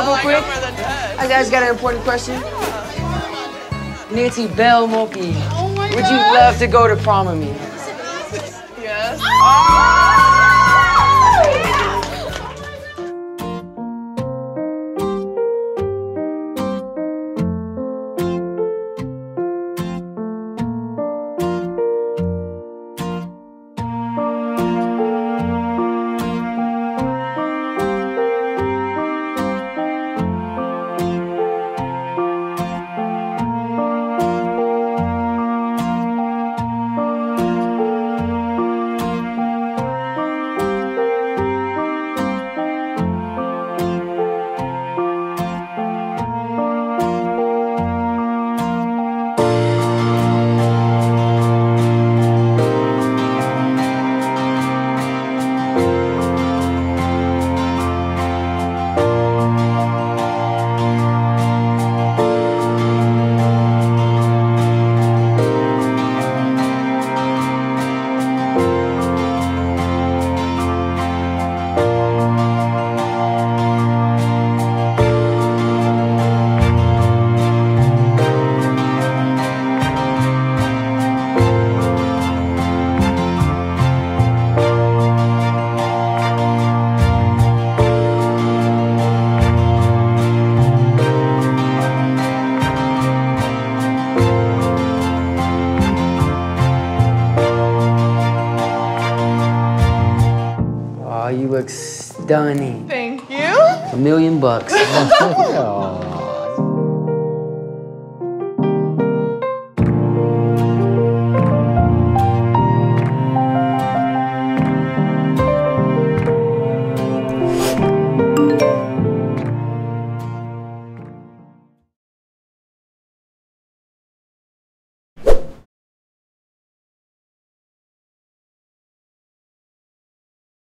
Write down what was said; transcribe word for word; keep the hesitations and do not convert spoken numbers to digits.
real quick? I guys got an important question. Nancy Bell Mulkey, Oh my would you love to go to prom with me? Yes. Oh, you look stunning. Thank you. A million bucks.